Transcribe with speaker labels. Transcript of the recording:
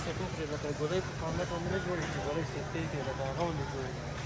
Speaker 1: سیټ وکړي لکه ګولۍ په فارمټ باندې نه جوړېږي چې ګولۍ سیټ کوي لکه هغه باندې جوړېږي